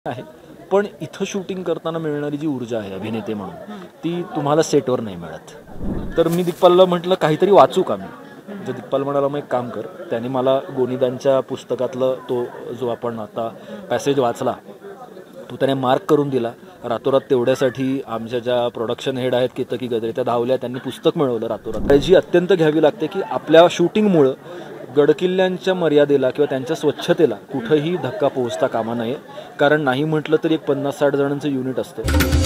आहे. पण इथं शूटिंग करताना मिळणारी जी ऊर्जा आहे अभिनेते म्हणून ती तुम्हाला सेटवर नाही मिळत. तर मी दिग्पालला म्हटलं काहीतरी वाचू का मी. तर दिग्पाल म्हणाला मग एक काम कर. त्याने मला गोनीदांच्या पुस्तकातलं तो जो आपण आता पॅसेज वाचला तो त्याने मार्क करून दिला. रातोरात तेवढ्यासाठी आमच्या ज्या प्रोडक्शन हेड आहेत केतकी गद्रे त्या धावल्या, त्यांनी पुस्तक मिळवलं रातोरात. काळजी अत्यंत घ्यावी लागते की आपल्या शूटिंगमुळं गडकिल्ल्यांच्या मर्यादेला किंवा त्यांच्या स्वच्छतेला कुठंही धक्का पोहोचता कामा नये. कारण नाही म्हटलं तरी एक 50-60 जणांचं युनिट असतं.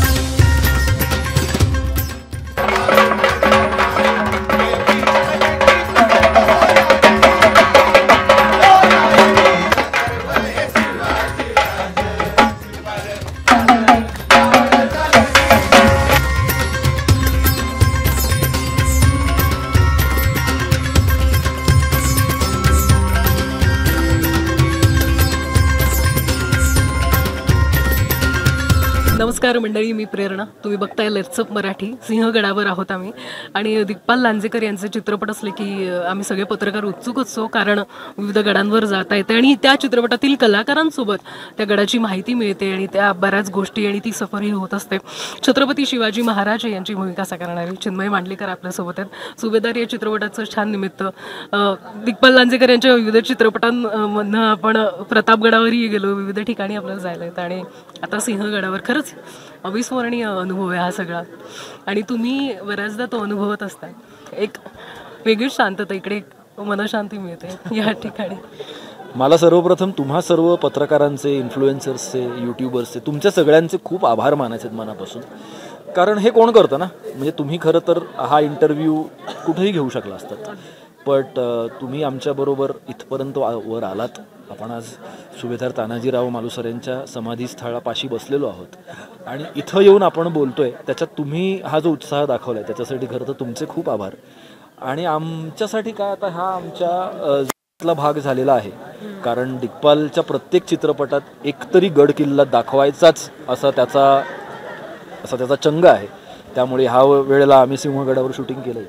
नमस्कार मंडळी, मी प्रेरणा. तुम्ही बघताय लेट्स अप मराठी. सिंहगडावर आहोत आम्ही आणि दिग्पाल लांजेकर यांचे चित्रपट असले की आम्ही सगळे पत्रकार उत्सुक असतो, कारण विविध गडांवर जाता येते आणि त्या चित्रपटातील कलाकारांसोबत त्या गडाची माहिती मिळते आणि त्या बऱ्याच गोष्टी आणि ती सफरही होत असते. छत्रपती शिवाजी महाराज यांची भूमिका साकारणारे चिन्मय मांडलेकर आपल्यासोबत आहेत. सुभेदार या चित्रपटाचं छान निमित्त. दिग्पाल लांजेकर यांच्या विविध चित्रपटांमधनं आपण प्रतापगडावरही गेलो, विविध ठिकाणी आपल्याला जायला येतं आणि आता सिंहगडावर. खरंच अविस्मरणीय अनुभव आहे हा सगळा आणि तुम्ही बऱ्याचदा तो अनुभवत असता. एक वेगळीच शांतता, इकडे मनशांती मिळते या ठिकाणी. मला सर्वप्रथम तुम्हा सर्व पत्रकारांचे, इन्फ्लुएन्सर्सचे, यूट्यूबर्सचे, तुमच्या सगळ्यांचे खूप आभार मानायचे मनापासून. कारण हे कोण करतं ना, म्हणजे तुम्ही खरं तर हा इंटरव्ह्यू कुठेही घेऊ शकला असतात, बट तुम्ही आमच्याबरोबर इथपर्यंत वर आलात. आपण आज सुभेदार तानाजीराव मालुसरे यांच्या समाधीस्थळापाशी बसलेलो आहोत आणि इथं येऊन आपण बोलतोय. त्याच्यात तुम्ही हा जो उत्साह दाखवलाय त्याच्यासाठी खरं तर तुमचे खूप आभार. आणि आमच्यासाठी काय, आता हा आमच्या भाग झालेला आहे. कारण दिग्पालच्या प्रत्येक चित्रपटात एकतरी गड किल्ला दाखवायचाच असा त्याचा चंग आहे. त्यामुळे ह्या वेळेला आम्ही सिंहगडावर शूटिंग केलंय.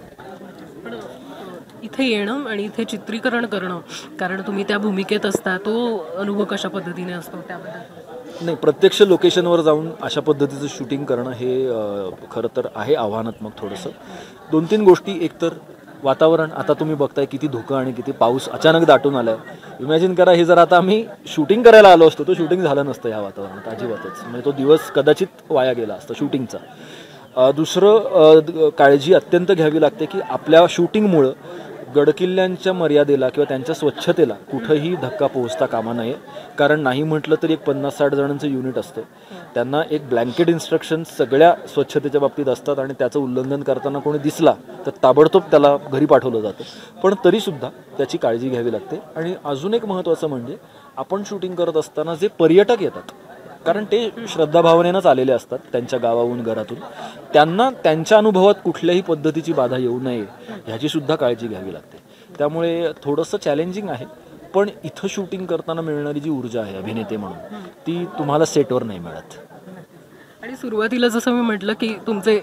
इथे येणं आणि इथे चित्रीकरण करणं, कारण तुम्ही त्या भूमिकेत असता, तो अनुभव कशा पद्धतीने असतो त्याबद्दल? नाही, प्रत्यक्ष लोकेशनवर जाऊन अशा पद्धतीचं शूटिंग करणं हे खरं तर आहे आव्हानात्मक थोडंसं. 2-3 गोष्टी. एकतर वातावरण, आता तुम्ही बघताय किती धुकं आणि किती पाऊस अचानक दाटून आलाय. इमॅजिन करा, हे जर आता आम्ही शूटिंग करायला आलो असतो तर शूटिंग झालं नसतं ह्या वातावरणात अजिबातच. म्हणजे तो दिवस कदाचित वाया गेला असता शूटिंगचा. दुसरं, काळजी अत्यंत घ्यावी लागते की आपल्या शूटिंगमुळं गडकिल्ल्यांच्या मर्यादेला किंवा त्यांच्या स्वच्छतेला कुठंही धक्का पोहोचता कामा नये. कारण नाही म्हटलं तरी एक 50-60 जणांचं युनिट असतं. त्यांना एक ब्लँकेट इन्स्ट्रक्शन सगळ्या स्वच्छतेच्या बाबतीत असतात आणि त्याचं उल्लंघन करताना कोणी दिसला तर ताबडतोब त्याला घरी पाठवलं जातं. पण तरीसुद्धा त्याची काळजी घ्यावी लागते. आणि अजून एक महत्त्वाचं म्हणजे, आपण शूटिंग करत असताना जे पर्यटक येतात, कारण ते श्रद्धाभावनेनंच आलेले असतात त्यांच्या गावाहून, घरातून, त्यांना त्यांच्या अनुभवात कुठल्याही पद्धतीची बाधा येऊ नये ह्याची सुद्धा काळजी घ्यावी लागते. त्यामुळे थोडंसं चॅलेंजिंग आहे. पण इथं शूटिंग करताना मिळणारी जी ऊर्जा आहे अभिनेते म्हणून ती तुम्हाला सेटवर नाही मिळत. आणि सुरुवातीला जसं मी म्हटलं की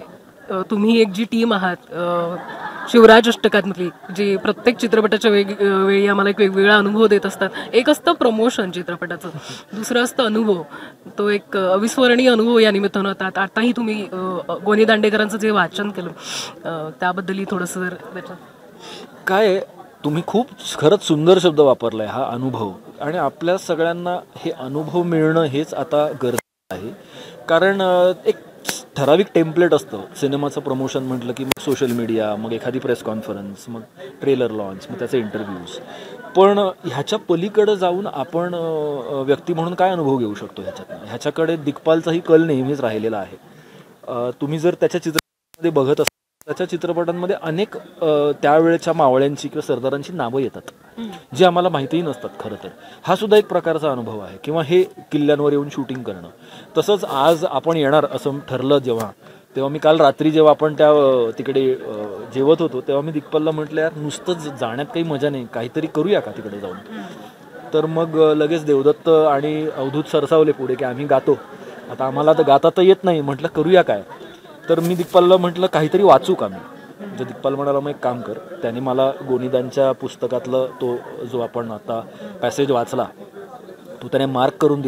तुम्ही एक जी टीम आहात शिवराज अष्टकातली, जी प्रत्येक चित्रपटाच्या वेळी आम्हाला एक वेगवेगळा अनुभव देत असतात. एक असतं प्रमोशन चित्रपटाचं, दुसरं असतं अनुभव. तो एक अविस्मरणीय अनुभव या निमित्तानं होतात. आताही तुम्ही गोनी दांडेकरांचं जे वाचन केलं त्याबद्दलही थोडंसं जर त्याच्यात काय, तुम्ही खूप खरंच सुंदर शब्द वापरलाय, हा अनुभव. आणि आपल्या सगळ्यांना हे अनुभव मिळणं हेच आता गरजेचं आहे. कारण एक ठराविक टेम्पलेट असतं सिनेमाचं प्रमोशन म्हटलं की, मग सोशल मीडिया, मग एखादी प्रेस कॉन्फरन्स, मग ट्रेलर लॉन्च, मग त्याचे इंटरव्ह्यूज. पण ह्याच्या पलीकडे जाऊन आपण व्यक्ती म्हणून काय अनुभव घेऊ शकतो ह्याच्याकडे दिग्पालचाही कल नेहमीच राहिलेला आहे. तुम्ही जर त्याच्या चित्रपटामध्ये बघत असाल, त्याच्या चित्रपटांमध्ये अनेक त्यावेळेच्या मावळ्यांची किंवा सरदारांची नावं येतात जी आम्हाला माहितीही नसतात. खरं तर हा सुद्धा एक प्रकारचा अनुभव आहे. किंवा हे किल्ल्यांवर येऊन शूटिंग करणं. तसंच आज आपण येणार असं ठरलं तेव्हा मी काल रात्री जेव्हा आपण तिकडे जेवत होतो तेव्हा मी दिग्पालला म्हटलं, यार नुसतं जाण्यात काही मजा नाही, काहीतरी करूया का तिकडे जाऊन. तर मग लगेच देवदत्त आणि अवधूत सरसावले पुढे की आम्ही गातो. आता आम्हाला तर गाता तर येत नाही. म्हटलं करूया काय. तर मी दिग्पालला म्हटलं काहीतरी वाचू का मी. तर दिग्पाल म्हणाला मग एक काम कर. त्याने मला गोनीदांच्या पुस्तकातलं तो जो आपण आता पॅसेज वाचला तो त्याने मार्क करून दिला.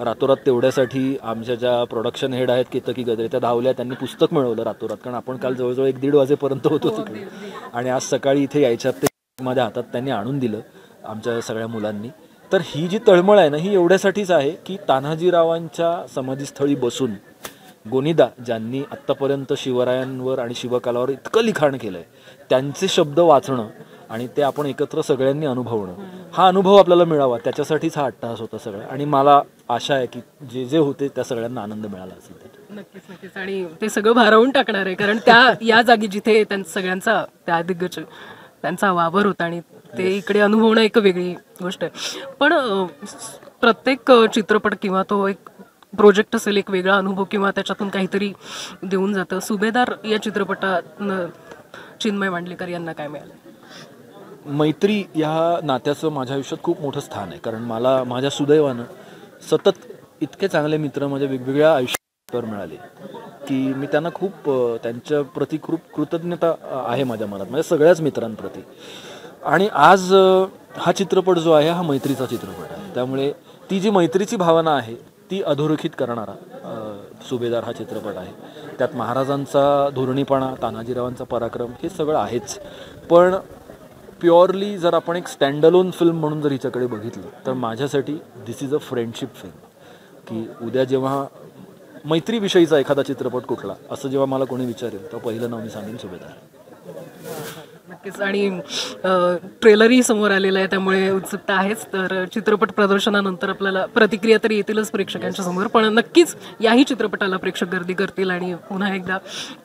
रातोरात तेवढ्यासाठी आमच्या ज्या प्रोडक्शन हेड आहेत केतकी गद्रे त्या धावल्या, त्यांनी पुस्तक मिळवलं रातोरात, कारण आपण काल जवळजवळ 1-1:30 वाजेपर्यंत होतो तिकडे आणि आज सकाळी इथे यायच्यात ते माझ्या हातात त्यांनी आणून दिलं आमच्या सगळ्या मुलांनी. तर ही जी तळमळ आहे ना, ही एवढ्यासाठीच आहे की तान्हाजीरावांच्या समाधीस्थळी बसून गोनीदा ज्यांनी आत्तापर्यंत शिवरायांवर आणि शिवकालावर इतकं लिखाण केलं आहे त्यांचे शब्द वाचणं आणि ते आपण एकत्र सगळ्यांनी अनुभवणं, हा अनुभव आपल्याला मिळावा, त्याच्यासाठीच हा अट्टहास होता सगळा. आणि मला आशा आहे की जे जे होते त्या सगळ्यांना आनंद मिळाला असेल. नक्कीच. आणि ते सगळं भारावून टाकणार आहे, कारण या जागी जिथे सगळ्यांचा त्या दिग्गज त्यांचा वावर होता आणि ते इकडे अनुभवणं एक वेगळी गोष्ट आहे. पण प्रत्येक चित्रपट किंवा तो एक प्रोजेक्ट असेल, एक वेगळा अनुभव किंवा त्याच्यातून काहीतरी देऊन जातं. सुभेदार या चित्रपटात चिन्मय मांडलेकर यांना काय मिळालं? मैत्री या नात्याचं माझ्या आयुष्यात खूप मोठं स्थान आहे, कारण मला माझ्या सुदैवानं सतत इतके चांगले मित्र माझ्या वेगवेगळ्या आयुष्यावर मिळाले की मी त्यांना खूप त्यांच्या प्रति खूप कृतज्ञता आहे माझ्या मनात, माझ्या सगळ्याच मित्रांप्रती. आणि आज हा चित्रपट जो आहे हा मैत्रीचा चित्रपट आहे, त्यामुळे ती जी मैत्रीची भावना आहे ती अधोरेखित करणारा सुभेदार हा चित्रपट आहे. त्यात महाराजांचा धोरणीपणा, तानाजीरावांचा पराक्रम हे सगळं आहेच, पण प्युअरली जर आपण एक स्टँडअलोन फिल्म म्हणून जर हिच्याकडे बघितलं तर माझ्यासाठी this is a friendship film. की उद्या जेव्हा मैत्रीविषयीचा एखादा चित्रपट कुठला असं जेव्हा मला कोणी विचारेल तर पहिलं नाव मी सांगेन सुभेदार. नक्कीच. आणि ट्रेलरही समोर आलेलं आहे, त्यामुळे उत्सुकता आहेच. तर चित्रपट प्रदर्शनानंतर आपल्याला प्रतिक्रिया तर येतीलच प्रेक्षकांच्या समोर, पण नक्कीच याही चित्रपटाला प्रेक्षक गर्दी करतील आणि पुन्हा एकदा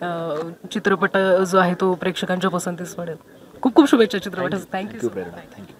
चित्रपट जो आहे तो प्रेक्षकांच्या पसंतीस पडेल. खूप खूप शुभेच्छा चित्रपटाचं. थँक्यू. थँक्यू.